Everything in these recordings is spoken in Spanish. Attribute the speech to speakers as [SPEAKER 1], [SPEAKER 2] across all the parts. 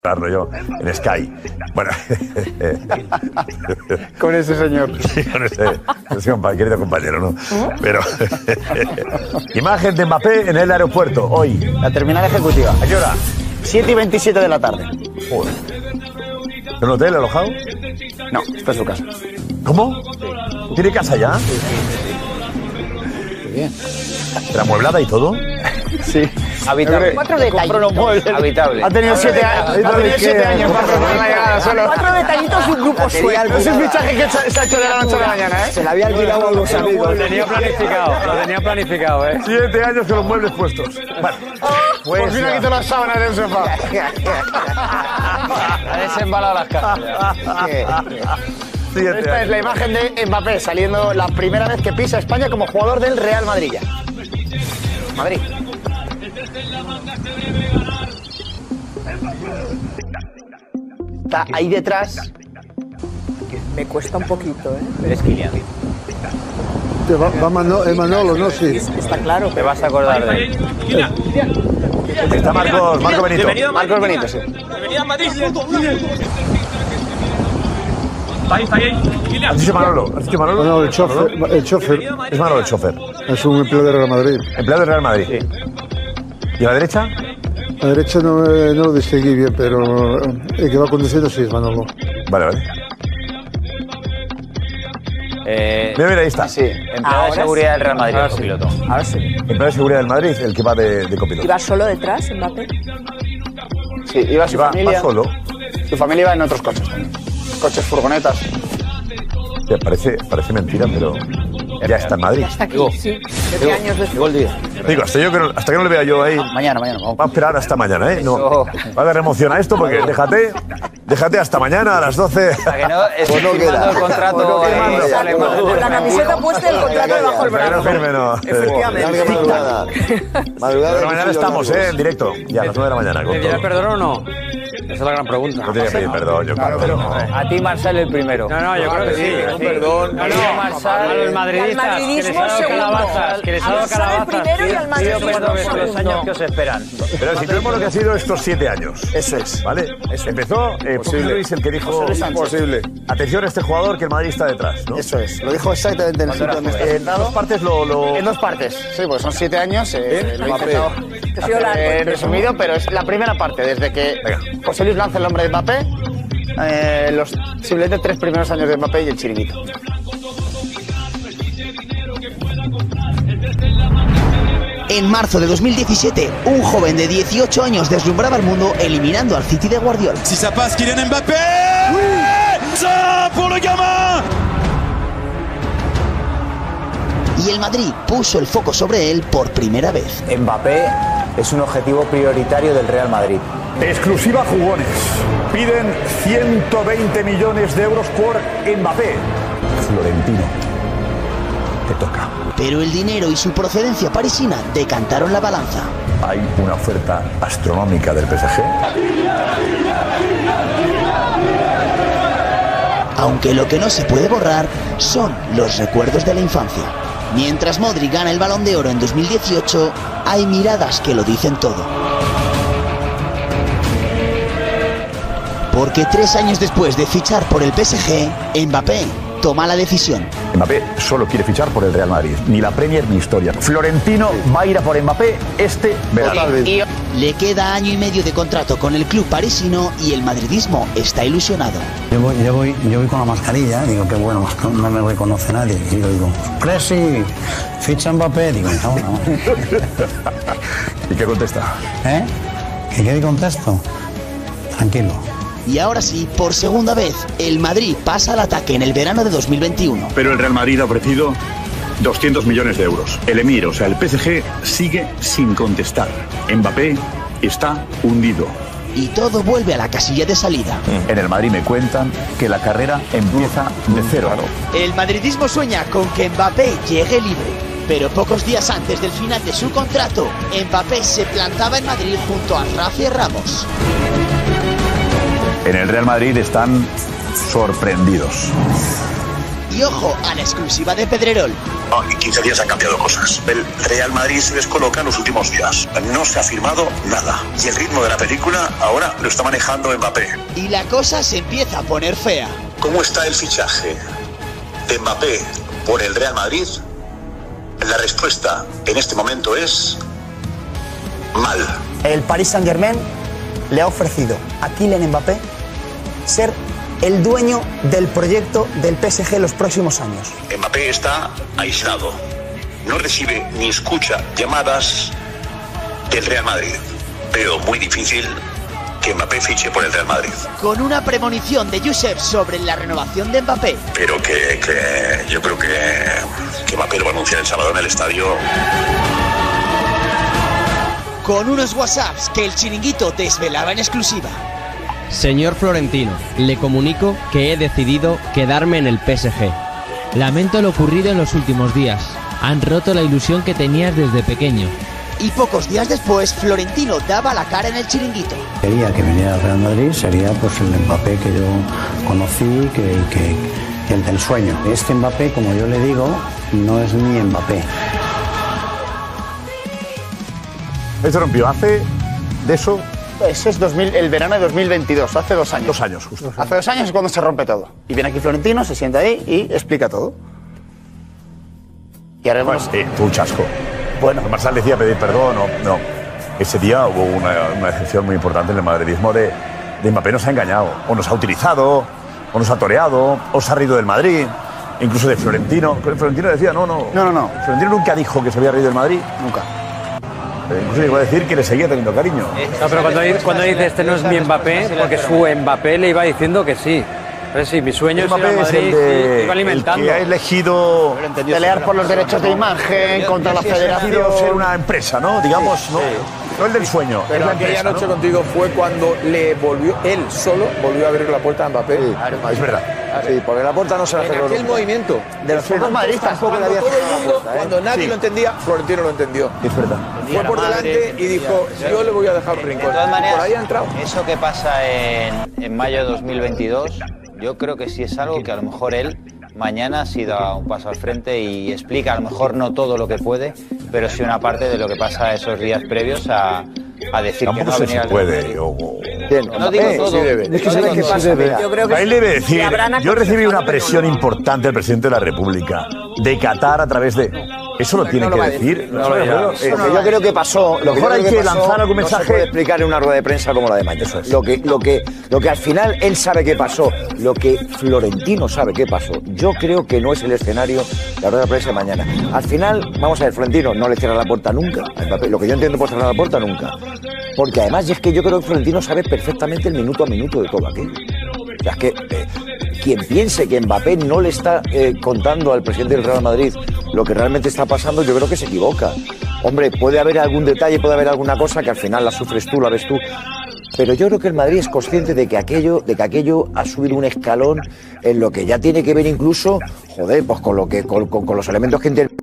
[SPEAKER 1] yo en Sky. Bueno.
[SPEAKER 2] Con ese señor.
[SPEAKER 1] Sí, con ese querido compañero, ¿no? Pero. Imagen de Mbappé en el aeropuerto, hoy.
[SPEAKER 2] La terminal ejecutiva.
[SPEAKER 1] ¿A qué hora?
[SPEAKER 2] 7:27 de la tarde.
[SPEAKER 1] Joder. ¿En un hotel alojado?
[SPEAKER 2] No, está en su casa.
[SPEAKER 1] ¿Cómo? ¿Tiene casa ya?
[SPEAKER 2] Qué bien.
[SPEAKER 1] ¿Pero amueblada y todo?
[SPEAKER 2] Sí.
[SPEAKER 3] Habitable.
[SPEAKER 4] 4 detallitos.
[SPEAKER 3] Habitable.
[SPEAKER 2] Ha tenido 7 años para preparar la llegada solo.
[SPEAKER 4] 4 detallitos y un grupo suelto.
[SPEAKER 2] No es un fichaje que se ha hecho de la noche a la mañana, ¿eh?
[SPEAKER 5] Se la había alquilado a los amigos.
[SPEAKER 3] Lo tenía planificado, ¿eh?
[SPEAKER 1] 7 años con los muebles puestos. Bueno,
[SPEAKER 2] Por fin ha quitado las sábanas del sofá.
[SPEAKER 3] Ha desembalado las cajas.
[SPEAKER 2] Esta es la imagen de Mbappé saliendo la primera vez que pisa España como jugador del Real Madrid. Madrid. Está ahí detrás.
[SPEAKER 4] Me cuesta un poquito, ¿eh?
[SPEAKER 3] Es Kylian.
[SPEAKER 5] Va Manolo, ¿no? Sí.
[SPEAKER 4] Está claro.
[SPEAKER 3] Te vas a acordar de él.
[SPEAKER 1] está Marcos Benito.
[SPEAKER 2] Marcos Benito, sí.
[SPEAKER 6] Bienvenido a Madrid.
[SPEAKER 1] ¿Has dicho Manolo?
[SPEAKER 5] No, el chofer.
[SPEAKER 1] Es Manolo el chofer.
[SPEAKER 5] Es un empleado de Real Madrid.
[SPEAKER 1] Empleado del Real Madrid. Sí. ¿Y a la derecha?
[SPEAKER 5] A la derecha no lo distinguí bien, pero el que va conduciendo sí es Manolo.
[SPEAKER 1] Vale. Mira, ahí está.
[SPEAKER 3] Sí, empleado de seguridad del Real Madrid, el copiloto.
[SPEAKER 4] Ahora sí.
[SPEAKER 1] Empleado de seguridad del Madrid, el que va de copiloto.
[SPEAKER 4] ¿Iba solo detrás, Mbappé?
[SPEAKER 2] Sí, iba su familia.
[SPEAKER 1] Va solo.
[SPEAKER 2] Su familia iba en otros coches también. Coches, furgonetas.
[SPEAKER 1] Parece mentira, pero ya está en Madrid.
[SPEAKER 4] Ya está aquí, sí. 7 años después.
[SPEAKER 3] Llegó el día.
[SPEAKER 1] Digo, hasta que no le vea yo ahí.
[SPEAKER 3] Mañana.
[SPEAKER 1] Va a esperar hasta mañana, ¿eh? No. Va a dar emoción a esto porque déjate hasta mañana a las 12.
[SPEAKER 3] Hasta que no esté firmando el contrato.
[SPEAKER 4] Con la camiseta puesta y el contrato debajo del brazo.
[SPEAKER 1] No.
[SPEAKER 4] Efectivamente.
[SPEAKER 1] Pero mañana estamos, en directo. Ya a las 9 de la mañana.
[SPEAKER 3] ¿Te pedirá perdón o no? Esa es la gran pregunta.
[SPEAKER 1] No tiene que pedir perdón, yo creo.
[SPEAKER 3] Pero a ti, Marsal, el primero.
[SPEAKER 6] No, yo creo que sí.
[SPEAKER 3] Perdón.
[SPEAKER 6] A los madridistas.
[SPEAKER 4] Al madridismo
[SPEAKER 6] calabazas. Que les ha dado
[SPEAKER 4] al primero y al madridismo
[SPEAKER 3] los años que os esperan.
[SPEAKER 1] Pero si tenemos lo que ha sido estos 7 años.
[SPEAKER 2] Eso es.
[SPEAKER 1] ¿Vale? Empezó Luis, el que dijo
[SPEAKER 2] imposible.
[SPEAKER 1] Atención a este jugador que el Madrid está detrás, ¿no?
[SPEAKER 2] Eso es. Lo dijo exactamente en el sitio donde está sentado.
[SPEAKER 1] En dos partes lo...
[SPEAKER 2] En 2 partes. Sí, porque son 7 años. Lo he intentado
[SPEAKER 4] Ha sido largo.
[SPEAKER 2] resumido, pero es la primera parte. Desde que José Luis lanza el nombre de Mbappé, los simplemente 3 primeros años de Mbappé y el chiringuito.
[SPEAKER 7] En marzo de 2017, un joven de 18 años deslumbraba al mundo eliminando al City de Guardiola.
[SPEAKER 8] Si ça passe, Kylian Mbappé! Oui! Ça pour le gamin!
[SPEAKER 7] Y el Madrid puso el foco sobre él por primera vez.
[SPEAKER 3] Mbappé es un objetivo prioritario del Real Madrid.
[SPEAKER 1] Exclusiva Jugones. Piden 120 millones de euros por Mbappé. Florentino, te toca.
[SPEAKER 7] Pero el dinero y su procedencia parisina decantaron la balanza.
[SPEAKER 1] Hay una oferta astronómica del PSG.
[SPEAKER 7] Aunque lo que no se puede borrar son los recuerdos de la infancia. Mientras Modric gana el Balón de Oro en 2018, hay miradas que lo dicen todo. Porque 3 años después de fichar por el PSG, Mbappé toma la decisión.
[SPEAKER 1] Mbappé solo quiere fichar por el Real Madrid. Ni la Premier ni historia. Florentino va a ir a por Mbappé este verano.
[SPEAKER 7] Le queda año y medio de contrato con el club parisino y el madridismo está ilusionado.
[SPEAKER 9] Yo voy con la mascarilla, digo que bueno, no me reconoce nadie. Y digo, Cresci, ficha Mbappé, digo, no.
[SPEAKER 1] ¿Y qué contesta?
[SPEAKER 9] ¿Y qué contesto? Tranquilo.
[SPEAKER 7] Y ahora sí, por segunda vez, el Madrid pasa al ataque en el verano de 2021.
[SPEAKER 10] Pero el Real Madrid ha ofrecido 200 millones de euros. El Emir, o sea, el PSG, sigue sin contestar. Mbappé está hundido.
[SPEAKER 7] Y todo vuelve a la casilla de salida.
[SPEAKER 1] En el Madrid me cuentan que la carrera empieza de cero.
[SPEAKER 7] El madridismo sueña con que Mbappé llegue libre. Pero pocos días antes del final de su contrato, Mbappé se plantaba en Madrid junto a Rafa y Ramos.
[SPEAKER 1] En el Real Madrid están sorprendidos.
[SPEAKER 7] Y ojo a la exclusiva de Pedrerol.
[SPEAKER 11] En 15 días han cambiado cosas. El Real Madrid se descoloca en los últimos días. No se ha firmado nada. Y el ritmo de la película ahora lo está manejando Mbappé.
[SPEAKER 7] Y la cosa se empieza a poner fea.
[SPEAKER 11] ¿Cómo está el fichaje de Mbappé por el Real Madrid? La respuesta en este momento es mal.
[SPEAKER 12] El Paris Saint-Germain le ha ofrecido a Kylian Mbappé ser el dueño del proyecto del PSG en los próximos años.
[SPEAKER 11] Mbappé está aislado. No recibe ni escucha llamadas del Real Madrid. Veo muy difícil que Mbappé fiche por el Real Madrid.
[SPEAKER 7] Con una premonición de Josep sobre la renovación de Mbappé.
[SPEAKER 11] Pero que yo creo que Mbappé lo va a anunciar el sábado en el estadio.
[SPEAKER 7] Con unos WhatsApps que el Chiringuito desvelaba en exclusiva.
[SPEAKER 13] Señor Florentino, le comunico que he decidido quedarme en el PSG.
[SPEAKER 14] Lamento lo ocurrido en los últimos días. Han roto la ilusión que tenías desde pequeño.
[SPEAKER 7] Y pocos días después, Florentino daba la cara en el Chiringuito.
[SPEAKER 9] Quería que viniera al Real Madrid, sería pues el Mbappé que yo conocí, que el del sueño. Este Mbappé, como yo le digo, no es mi Mbappé.
[SPEAKER 1] Esto rompió hace de eso.
[SPEAKER 2] Eso es el verano de 2022, hace 2 años.
[SPEAKER 1] 2 años, justo.
[SPEAKER 2] Hace 2 años es cuando se rompe todo. Y viene aquí Florentino, se sienta ahí y explica todo. Y ahora
[SPEAKER 1] pues, fue un chasco. Bueno. Marsal decía pedir perdón, no. Ese día hubo una excepción muy importante en el madridismo de Mbappé nos ha engañado, o nos ha utilizado, o nos ha toreado, o se ha reído del Madrid, incluso de Florentino. Florentino decía, no. Florentino nunca dijo que se había reído del Madrid.
[SPEAKER 2] Nunca.
[SPEAKER 1] Incluso llegó a decir que le seguía teniendo cariño.
[SPEAKER 6] No, pero cuando dice este no es mi Mbappé, porque su Mbappé le iba diciendo que sí. Pero sí, mi sueño es ir a Madrid y iba alimentando.
[SPEAKER 1] El que ha elegido
[SPEAKER 2] pelear por los derechos de imagen contra la federación.
[SPEAKER 1] Ser una empresa, ¿no? Digamos, sí. No el del sueño.
[SPEAKER 15] Pero la aquella noche contigo fue cuando él solo volvió a abrir la puerta a Mbappé.
[SPEAKER 1] Sí, es verdad.
[SPEAKER 15] Sí, porque la puerta no se la cerró.
[SPEAKER 2] En aquel movimiento
[SPEAKER 15] de los otros madridistas tampoco le había cerrado la puerta. Cuando nadie lo entendía, Florentino lo entendió.
[SPEAKER 1] Es verdad.
[SPEAKER 15] Fue por delante y dijo, yo le voy a dejar un rincón.
[SPEAKER 16] De todas maneras,
[SPEAKER 15] por ahí ha entrado.
[SPEAKER 16] Eso que pasa en mayo de 2022, yo creo que sí es algo que a lo mejor él mañana sí da un paso al frente y explica, a lo mejor no todo lo que puede, pero sí una parte de lo que pasa esos días previos a decir que no va a venir al
[SPEAKER 1] puede.
[SPEAKER 16] No digo todo.
[SPEAKER 1] Sí debe. Es que sabes qué pasa.
[SPEAKER 4] Yo creo que
[SPEAKER 1] él debe decir, yo recibí una presión importante del presidente de la República de Qatar a través de... Eso lo tiene que decir.
[SPEAKER 15] Yo creo que pasó.
[SPEAKER 1] Lo mejor hay que lanzar algún mensaje.
[SPEAKER 15] No se puede explicar en una rueda de prensa como la de mañana. Eso es. Lo que al final él sabe que pasó, lo que Florentino sabe que pasó, yo creo que no es el escenario de la rueda de prensa de mañana. Al final, vamos a ver, Florentino no le cierra la puerta nunca. Lo que yo entiendo por cerrar la puerta nunca. Porque además es que yo creo que Florentino sabe perfectamente el minuto a minuto de todo aquello. O sea, es que quien piense que Mbappé no le está contando al presidente del Real Madrid lo que realmente está pasando, yo creo que se equivoca. Hombre, puede haber algún detalle, puede haber alguna cosa que al final la sufres tú, la ves tú. Pero yo creo que el Madrid es consciente de que aquello ha subido un escalón en lo que ya tiene que ver incluso, pues con los elementos que intervienen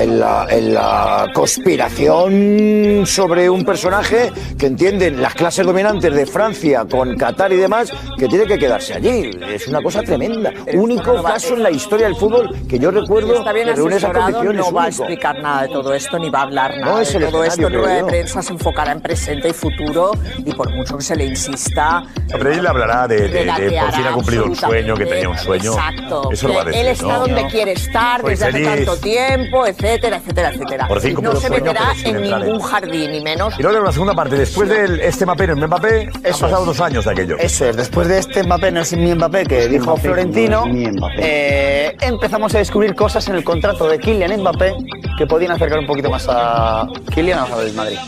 [SPEAKER 15] en la conspiración sobre un personaje que entienden las clases dominantes de Francia con Qatar y demás, que tiene que quedarse allí. Es una cosa tremenda. Único caso en la historia del fútbol que yo recuerdo
[SPEAKER 4] que reúne esas condiciones. No va a explicar nada de todo esto, ni va a hablar nada de todo esto. En rueda de prensa se enfocará en presente y futuro, y por mucho que se le insista...
[SPEAKER 1] Pero él hablará de por fin ha cumplido un sueño, que tenía un sueño.
[SPEAKER 4] Exacto.
[SPEAKER 1] Eso lo va a decir,
[SPEAKER 4] él está donde quiere estar desde hace tanto tiempo, etcétera.
[SPEAKER 1] Por fin
[SPEAKER 4] no se meterá en ningún jardín, ni menos.
[SPEAKER 1] Y luego en la segunda parte, después de este Mbappé, no es Mbappé, han pasado 2 años de aquello.
[SPEAKER 2] Eso es, después de este Mbappé no es mi Mbappé, que dijo Florentino, empezamos a descubrir cosas en el contrato de Kylian Mbappé que podían acercar un poquito más a Kylian al Madrid.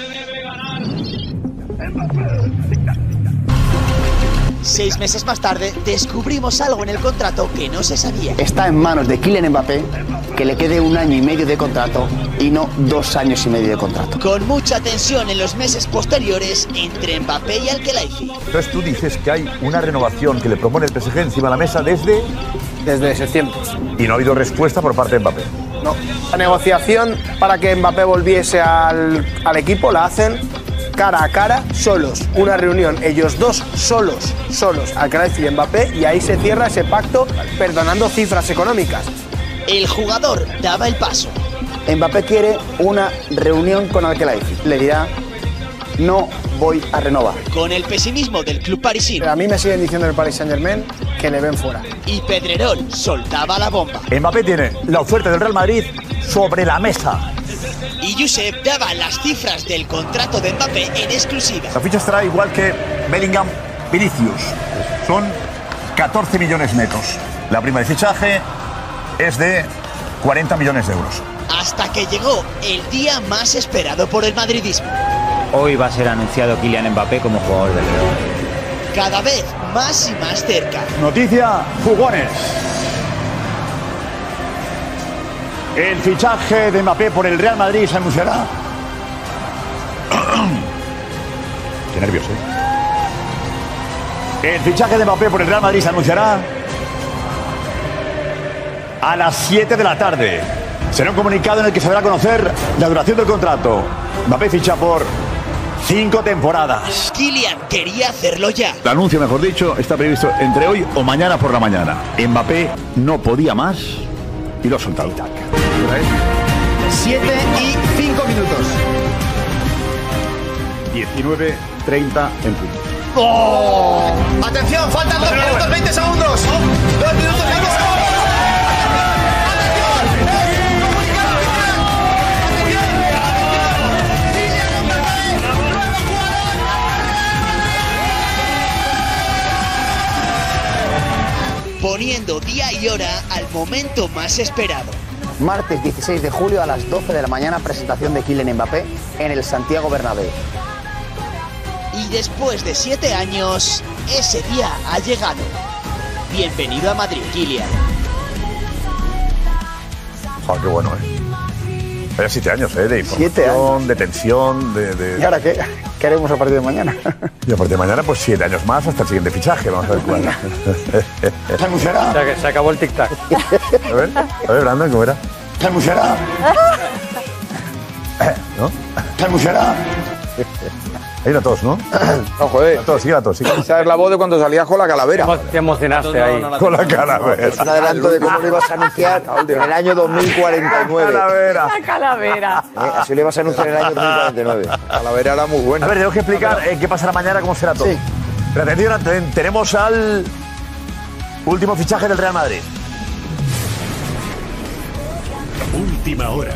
[SPEAKER 7] Seis meses más tarde, descubrimos algo en el contrato que no se sabía.
[SPEAKER 2] Está en manos de Kylian Mbappé que le quede 1 año y medio de contrato y no 2 años y medio de contrato.
[SPEAKER 7] Con mucha tensión en los meses posteriores entre Mbappé y Al-Khelaifi.
[SPEAKER 1] Entonces tú dices que hay una renovación que le propone el PSG encima de la mesa desde
[SPEAKER 15] septiembre.
[SPEAKER 1] Y no ha habido respuesta por parte de Mbappé.
[SPEAKER 15] No. La negociación para que Mbappé volviese al equipo la hacen
[SPEAKER 17] cara a cara, solos. Una reunión, ellos dos solos, Al-Khelaifi y Mbappé, y ahí se cierra ese pacto perdonando cifras económicas.
[SPEAKER 7] El jugador daba el paso.
[SPEAKER 2] Mbappé quiere una reunión con Al-Khelaifi. Le dirá, no voy a renovar.
[SPEAKER 7] Con el pesimismo del club parisino.
[SPEAKER 17] A mí me siguen diciendo en el Paris Saint-Germain que le ven fuera.
[SPEAKER 7] Y Pedrerol soltaba la bomba.
[SPEAKER 1] Mbappé tiene la oferta del Real Madrid sobre la mesa.
[SPEAKER 7] Y Josep daba las cifras del contrato de Mbappé en exclusiva.
[SPEAKER 1] La ficha estará igual que Bellingham, Vinicius. Son 14 millones netos. La prima de fichaje es de 40 millones de euros.
[SPEAKER 7] Hasta que llegó el día más esperado por el madridismo.
[SPEAKER 16] Hoy va a ser anunciado Kylian Mbappé como jugador del Real.
[SPEAKER 7] Cada vez más y más cerca.
[SPEAKER 1] Noticia, jugones. El fichaje de Mbappé por el Real Madrid se anunciará. Qué nervios, ¿eh? El fichaje de Mbappé por el Real Madrid se anunciará a las 7 de la tarde. Será un comunicado en el que se dará a conocer la duración del contrato. Mbappé ficha por 5 temporadas.
[SPEAKER 7] Kylian quería hacerlo ya.
[SPEAKER 10] El anuncio, mejor dicho, está previsto entre hoy o mañana por la mañana. Mbappé no podía más y lo ha soltado.
[SPEAKER 2] 7 y 5 minutos.
[SPEAKER 10] 19:30 en punto.
[SPEAKER 2] ¡Oh! ¡Atención! ¡Faltan 2 minutos 20 segundos! 2 minutos 20 segundos.
[SPEAKER 7] Poniendo día y hora al momento más esperado.
[SPEAKER 2] Martes 16 de julio a las 12 de la mañana, presentación de Kylian Mbappé en el Santiago Bernabéu.
[SPEAKER 7] Y después de 7 años, ese día ha llegado. Bienvenido a Madrid, Kylian.
[SPEAKER 1] Joder, qué bueno, ¿eh? Vaya 7 años, ¿eh? De información,
[SPEAKER 2] 7 años.
[SPEAKER 1] de tensión,
[SPEAKER 2] ¿Y ahora qué? ¿Qué haremos a partir de mañana?
[SPEAKER 1] Y a partir de mañana, pues 7 años más hasta el siguiente fichaje. Vamos a ver cuál.
[SPEAKER 2] ¿Se anunciará?
[SPEAKER 6] O sea, que se acabó el tic-tac.
[SPEAKER 1] A ver, Brandon, ¿cómo era?
[SPEAKER 2] ¿Se anunciará?
[SPEAKER 1] ¿No?
[SPEAKER 2] ¿Se anunciará?
[SPEAKER 1] Ahí la tos, ¿no?
[SPEAKER 18] No, joder.
[SPEAKER 1] La tos, sí.
[SPEAKER 18] Esa es la voz de cuando salías con la calavera.
[SPEAKER 6] Te emocionaste ahí.
[SPEAKER 1] Con la calavera.
[SPEAKER 15] Es un adelanto de cómo lo ibas a anunciar en el año 2049.
[SPEAKER 1] Calavera.
[SPEAKER 4] La calavera.
[SPEAKER 15] Así lo ibas a anunciar en el año 2049.
[SPEAKER 18] La calavera era muy buena.
[SPEAKER 1] A ver, tenemos que explicar qué pasará mañana, cómo será todo.
[SPEAKER 2] Sí.
[SPEAKER 1] Pero atención, tenemos al último fichaje del Real Madrid.
[SPEAKER 10] Última hora.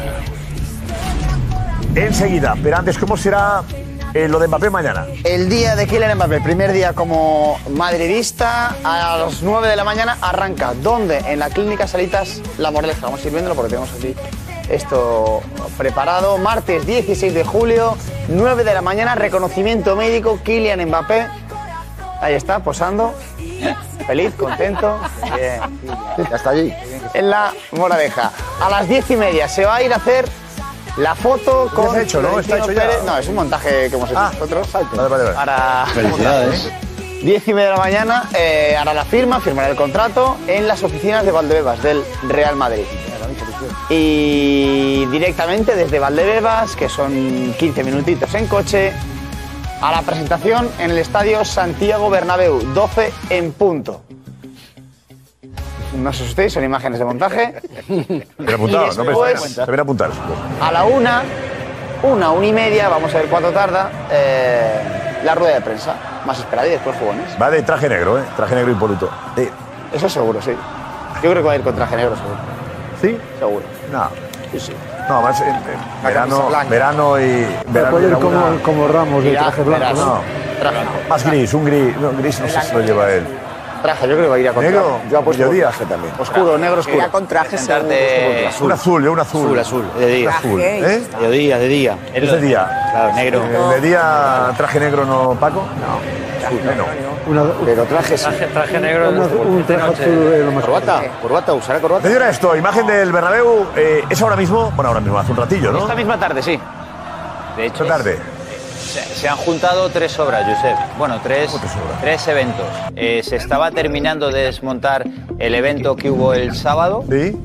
[SPEAKER 1] Enseguida, pero antes, ¿cómo será lo de Mbappé mañana?
[SPEAKER 2] El día de Kylian Mbappé, el primer día como madridista, a las 9 de la mañana arranca. ¿Dónde? En la Clínica Salitas La Moraleja. Vamos a ir viéndolo porque tenemos aquí esto preparado. Martes 16 de julio, 9 de la mañana, reconocimiento médico, Kylian Mbappé. Ahí está, posando. Feliz, contento. Bien.
[SPEAKER 15] Ya está allí.
[SPEAKER 2] En La Moraleja. A las 10:30 se va a ir a hacer la foto con...
[SPEAKER 1] ¿Lo has hecho, no? ¿Está hecho ya?
[SPEAKER 2] Pérez. No, es un montaje que hemos hecho nosotros.
[SPEAKER 1] Vale.
[SPEAKER 2] Para...
[SPEAKER 15] Felicidades.
[SPEAKER 2] 10:30 de la mañana hará la firmará el contrato en las oficinas de Valdebebas del Real Madrid. Y directamente desde Valdebebas, que son 15 minutitos en coche, a la presentación en el estadio Santiago Bernabéu, 12 en punto. No os asustéis, son imágenes de montaje.
[SPEAKER 1] Pero apuntado, no me se viene a apuntar.
[SPEAKER 2] A la 1:30, vamos a ver cuánto tarda, la rueda de prensa más esperada y después jugones.
[SPEAKER 1] Va de traje negro, ¿eh? Traje negro impoluto.
[SPEAKER 2] Eso seguro, sí. Yo creo que va a ir con traje negro, seguro.
[SPEAKER 1] ¿Sí?
[SPEAKER 2] Seguro.
[SPEAKER 1] No.
[SPEAKER 2] Sí.
[SPEAKER 1] No, más verano y...
[SPEAKER 5] Puede ir como Ramos de traje blanco, ¿no?
[SPEAKER 1] Más gris, un gris. No, gris no sé si lo lleva él.
[SPEAKER 2] Traje, yo creo que va a ir a con
[SPEAKER 1] ¿Negro?
[SPEAKER 2] traje. Yo apuesto
[SPEAKER 1] Mediodía.
[SPEAKER 2] traje también. Oscuro, negro oscuro.
[SPEAKER 4] Irá con traje seguro.
[SPEAKER 1] Un azul,
[SPEAKER 15] Azul, de día.
[SPEAKER 1] Azul, ¿eh?
[SPEAKER 15] De día.
[SPEAKER 1] Es de día.
[SPEAKER 15] Claro, negro.
[SPEAKER 1] ¿De día traje negro no, Paco? No.
[SPEAKER 15] Pero traje sí.
[SPEAKER 6] Traje negro.
[SPEAKER 5] Un traje azul lo más.
[SPEAKER 15] Corbata, usará corbata.
[SPEAKER 1] Atención a esto, imagen del Bernabéu, es ahora mismo, hace un ratillo, ¿no?
[SPEAKER 2] Esta misma tarde, sí.
[SPEAKER 16] De hecho,
[SPEAKER 1] Esta tarde.
[SPEAKER 16] se han juntado 3 obras, Josep. Bueno, tres eventos. Se estaba terminando de desmontar el evento que hubo el sábado.
[SPEAKER 1] Sí.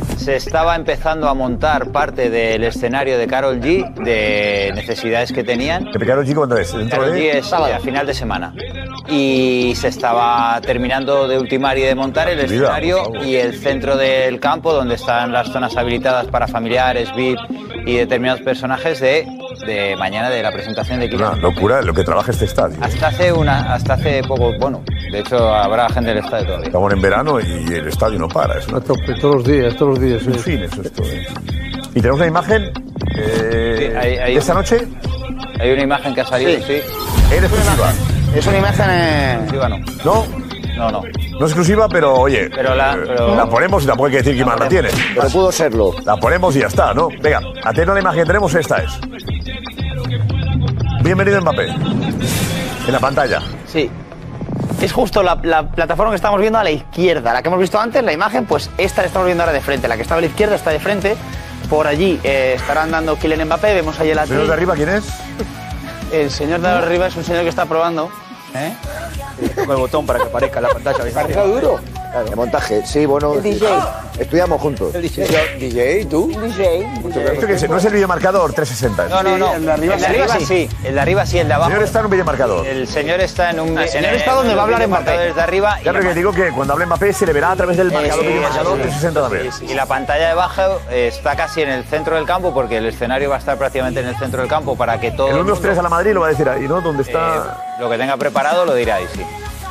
[SPEAKER 16] se estaba empezando a montar parte del escenario de Karol G, de necesidades que tenían.
[SPEAKER 1] ¿Karol G cuándo es?
[SPEAKER 16] Karol G es a final de semana. Y se estaba terminando de ultimar y de montar el escenario y el centro del campo, donde están las zonas habilitadas para familiares, VIP y determinados personajes de mañana de la presentación de Kylian.
[SPEAKER 1] Una locura lo que trabaja este estadio.
[SPEAKER 16] Hasta hace poco, bueno, de hecho habrá gente del estadio todavía.
[SPEAKER 1] Estamos en verano y el estadio no para.
[SPEAKER 5] A tope, todos los días.
[SPEAKER 1] En fin, eso es todo. ¿Y tenemos una imagen de esta noche?
[SPEAKER 16] Hay una imagen que ha salido, sí.
[SPEAKER 1] ¿En exclusiva?
[SPEAKER 2] Es una imagen...
[SPEAKER 16] Exclusiva no.
[SPEAKER 1] ¿No?
[SPEAKER 16] No.
[SPEAKER 1] No es exclusiva, pero oye, la ponemos y tampoco hay que decir quién más la tiene.
[SPEAKER 15] Pero pudo serlo.
[SPEAKER 1] La ponemos y ya está, ¿no? Venga, atento a la imagen que tenemos, esta es. Bienvenido Mbappé. En la pantalla.
[SPEAKER 2] Sí. Es justo la plataforma que estamos viendo a la izquierda. La que hemos visto antes, la imagen, pues esta la estamos viendo ahora de frente. La que estaba a la izquierda está de frente. Por allí estará andando Kylian Mbappé. Vemos ahí el atril.
[SPEAKER 1] ¿El señor de arriba quién es?
[SPEAKER 2] El señor de arriba es un señor que está probando.
[SPEAKER 15] Con el botón para que aparezca en la pantalla. ¿Está duro? Claro. El montaje, sí, bueno.
[SPEAKER 12] El DJ.
[SPEAKER 15] Estudiamos juntos.
[SPEAKER 18] El DJ, ¿tú?
[SPEAKER 12] DJ.
[SPEAKER 1] ¿Esto qué es? ¿No es el videomarcador 360?
[SPEAKER 16] No.
[SPEAKER 2] El de arriba
[SPEAKER 16] sí. El de arriba sí, el de abajo.
[SPEAKER 1] El señor está en un videomarcador.
[SPEAKER 16] El señor está en un...
[SPEAKER 2] El señor está donde va a hablar Mbappé.
[SPEAKER 16] Desde arriba.
[SPEAKER 1] Ya, pero que digo que cuando hable Mbappé se le verá a través del marcador, videomarcador 360 también.
[SPEAKER 16] Y la pantalla de abajo está casi en el centro del campo, porque el escenario va a estar prácticamente en el centro del campo para que todo...
[SPEAKER 1] El 1-2-3 a la Madrid lo va a decir ahí, ¿no? ¿Dónde está...?
[SPEAKER 16] Lo que tenga preparado lo dirá ahí, sí.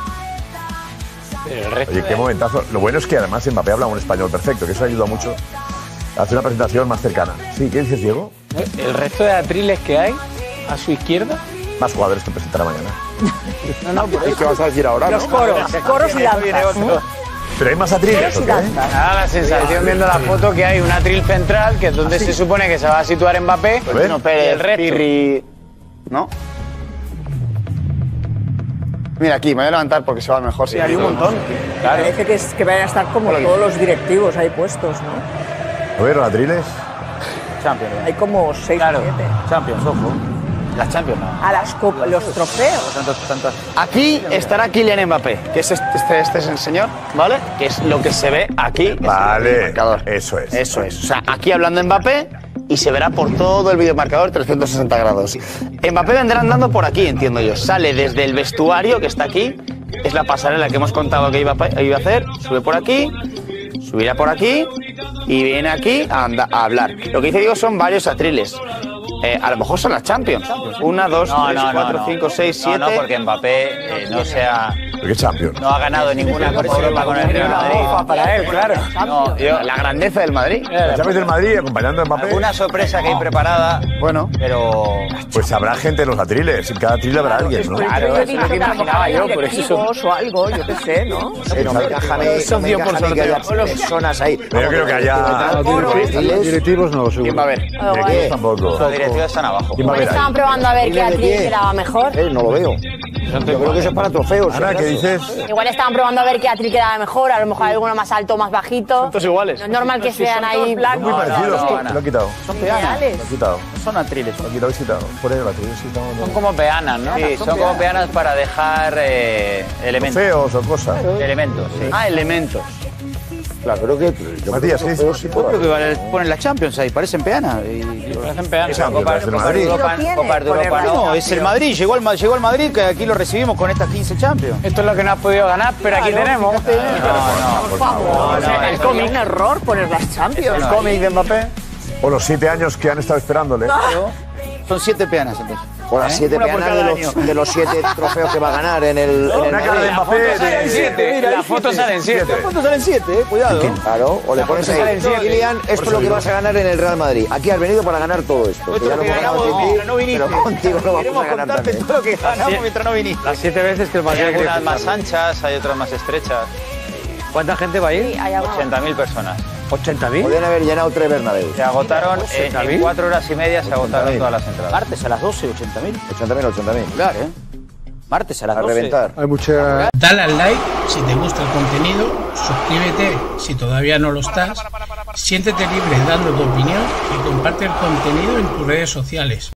[SPEAKER 1] Oye, qué momentazo. Lo bueno es que además Mbappé habla un español perfecto, que eso ayuda mucho a hacer una presentación más cercana. Sí, ¿qué dices, Diego?
[SPEAKER 6] El resto de atriles que hay a su izquierda.
[SPEAKER 1] Más jugadores que presentará mañana.
[SPEAKER 18] ¿Qué vas a decir ahora?
[SPEAKER 12] Los coros y danzas.
[SPEAKER 1] Pero hay más atriles, ¿o qué?
[SPEAKER 6] Da la sensación viendo la foto que hay un atril central, que es donde se supone que se va a situar Mbappé.
[SPEAKER 2] Bueno,
[SPEAKER 6] y el resto.
[SPEAKER 2] Pirri... ¿No? Mira, aquí, me voy a levantar porque se va mejor. Sí, hay un montón.
[SPEAKER 4] Claro. Parece que van a estar como todos los directivos ahí puestos, ¿no?
[SPEAKER 1] A ver, los atriles.
[SPEAKER 2] Champions.
[SPEAKER 4] Hay como 6 o 7.
[SPEAKER 2] Champions, ojo. Las Champions, no.
[SPEAKER 4] A las los trofeos.
[SPEAKER 2] Aquí estará Kylian Mbappé, que es este es el señor, ¿vale? Que es lo que se ve aquí.
[SPEAKER 1] Vale, eso es.
[SPEAKER 2] Eso es. O sea, aquí hablando Mbappé y se verá por todo el videomarcador 360 grados. Mbappé vendrá andando por aquí, entiendo yo. Sale desde el vestuario, que está aquí. Es la pasarela que hemos contado que iba a hacer. Sube por aquí, subirá por aquí y viene aquí a hablar. Lo que dice Diego son varios atriles. A lo mejor son las Champions. 1, 2, 3, 4, 5, 6, 7.
[SPEAKER 16] No, porque Mbappé no sea...
[SPEAKER 1] ¿Qué Champions?
[SPEAKER 16] No ha ganado ninguna Copa Europa con el Real Madrid.
[SPEAKER 2] Para él, claro. No, la grandeza del Madrid.
[SPEAKER 1] La Champions del Madrid acompañando a Mbappé.
[SPEAKER 16] Una sorpresa que hay preparada.
[SPEAKER 2] Bueno,
[SPEAKER 16] pero...
[SPEAKER 1] Pues habrá gente en los atriles. En cada atril habrá alguien, ¿no?
[SPEAKER 4] Claro, es lo que imaginaba yo, por eso. O algo, yo qué sé, ¿no?
[SPEAKER 15] No me encaja ni que haya personas ahí.
[SPEAKER 1] Pero yo creo que haya...
[SPEAKER 5] Directivos no, seguro.
[SPEAKER 2] ¿quién va a ver?
[SPEAKER 1] Directivos tampoco.
[SPEAKER 16] Los directivos están abajo.
[SPEAKER 1] ¿Quién va a ver ahí?
[SPEAKER 12] Estaban probando a ver qué atril quedaba mejor.
[SPEAKER 15] No lo veo. Yo creo que eso es para trofeos.
[SPEAKER 1] Ana, ¿qué dices?
[SPEAKER 12] Igual estaban probando a ver qué atril quedaba mejor. A lo mejor hay alguno más alto, más bajito.
[SPEAKER 2] Son todos iguales.
[SPEAKER 12] No es normal que sean ahí blancos.
[SPEAKER 1] Muy parecidos. Lo han quitado.
[SPEAKER 2] Son peanas.
[SPEAKER 1] Lo han quitado.
[SPEAKER 2] Son atriles.
[SPEAKER 1] Lo han quitado y quitado. Por ahí el atril.
[SPEAKER 16] Son como peanas, ¿no? Sí, son como peanas para dejar elementos.
[SPEAKER 1] Trofeos o cosas.
[SPEAKER 16] Elementos, sí.
[SPEAKER 2] Ah, elementos.
[SPEAKER 15] Claro, creo que...
[SPEAKER 1] Matías, ¿qué dices?
[SPEAKER 2] Yo creo que ponen las Champions ahí, parecen peanas.
[SPEAKER 16] Parecen peanas.
[SPEAKER 1] Copas de Madrid.
[SPEAKER 16] Copas de Europa,
[SPEAKER 2] No, es el Madrid, llegó al Madrid, que aquí lo recibimos con estas 15 Champions.
[SPEAKER 6] Esto es lo que no has podido ganar, pero aquí tenemos.
[SPEAKER 4] Por favor. El cómic, un error poner las Champions.
[SPEAKER 2] El cómic de Mbappé.
[SPEAKER 1] O los 7 años que han estado esperándole.
[SPEAKER 2] Son 7 peanas entonces.
[SPEAKER 15] O las 7 peanas de los 7 trofeos que va a ganar en el...
[SPEAKER 1] Una cara de Mbappé de
[SPEAKER 6] 7. Las fotos salen 7.
[SPEAKER 2] Las fotos salen 7, cuidado.
[SPEAKER 15] Claro, o le pones ahí, Kylian, esto es lo que vas a ganar en el Real Madrid. Aquí has venido para ganar todo esto.
[SPEAKER 2] Esto es lo que ganamos mientras no viniste.
[SPEAKER 15] Pero contigo no vamos a ganar
[SPEAKER 2] contarte
[SPEAKER 15] también.
[SPEAKER 2] todo lo que ganamos mientras no viniste.
[SPEAKER 6] Las 7 veces que el Madrid
[SPEAKER 16] Hay algunas más anchas, hay otras más estrechas.
[SPEAKER 6] ¿Cuánta gente va a ir?
[SPEAKER 16] 80.000 personas.
[SPEAKER 6] ¿80.000?
[SPEAKER 15] Podrían haber llenado 3 Bernabéu.
[SPEAKER 16] Se agotaron, en 4 horas y media se agotaron todas las entradas.
[SPEAKER 2] Martes a las 12, 80.000.
[SPEAKER 15] 80.000.
[SPEAKER 2] Claro, Martes a las 12.
[SPEAKER 15] A reventar.
[SPEAKER 5] Hay mucha...
[SPEAKER 19] Dale al like si te gusta el contenido, suscríbete si todavía no lo estás, siéntete libre dando tu opinión y comparte el contenido en tus redes sociales.